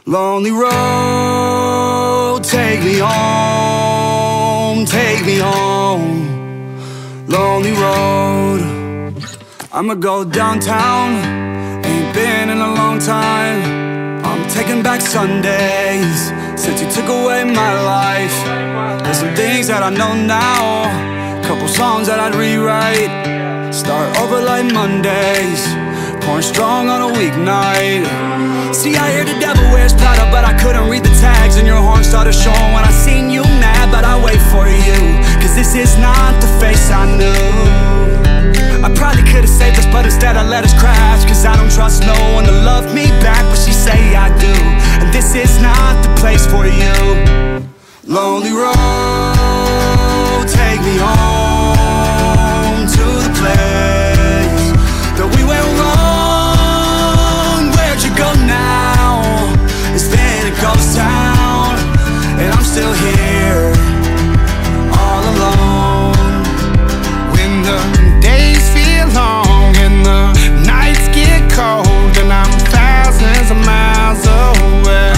Lonely road, take me home, take me home. Lonely road, I'ma go downtown, ain't been in a long time. I'm taking back Sundays, since you took away my life. There's some things that I know now, couple songs that I'd rewrite. Start over like Mondays, pouring strong on a weeknight. See, I hear the devil wears Prada, but I couldn't read the tags, and your horn started showing when I seen you mad. But I wait for you, cause this is not the face I knew. I probably could've saved us, but instead I let us crash. Cause I don't trust no one to love me back, but she say I do, and this is not the place for you. Lonely road, take me home to the place that we went wrong. Where'd you go now? It's been a ghost town, and I'm still here, all alone. When the days feel long and the nights get cold, and I'm thousands of miles away,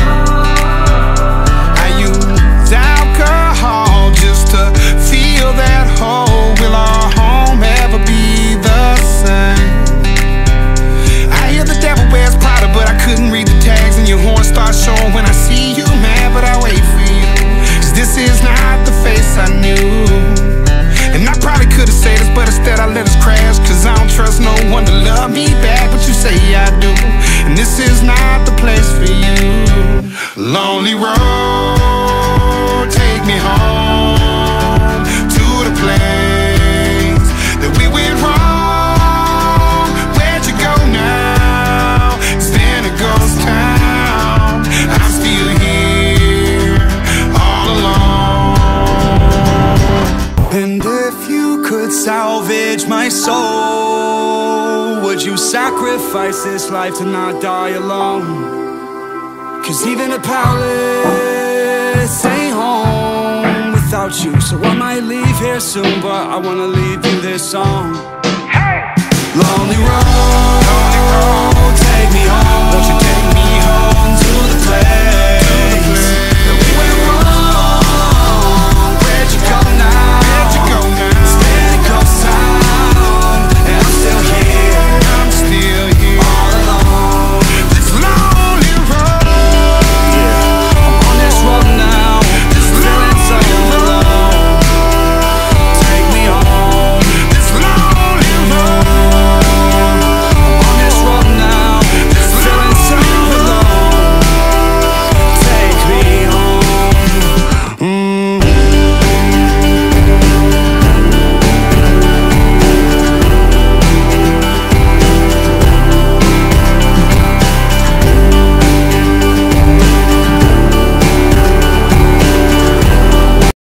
I use alcohol just to feel that hole. Will our home ever be the same? I hear the devil wears Prada, but I couldn't read the tags, and your horn starts showing when I see you mad. But I wait for you, cause this is not the face I knew. And I probably could've said this, but instead I let us crash. Cause I don't trust no one to love me back, but you say I do, and this is not the place for you. Lonely road, take me home to the place that we went wrong. Where'd you go now? It's been a ghost town, I'm still here, all alone. And if you could salvage my soul, would you sacrifice this life to not die alone? Cause even a palace ain't home without you. So I might leave here soon, but I wanna leave you this song. Hey! Lonely road,